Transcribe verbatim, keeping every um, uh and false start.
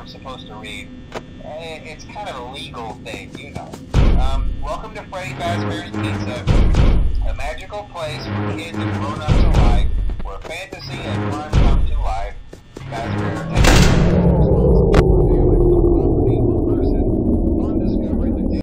I'm supposed to read. It's kind of a legal thing, you know. Um, welcome to Freddy Fazbear's Pizza, a magical place for kids and grown-ups alike, where fantasy and fun come to life. Fazbear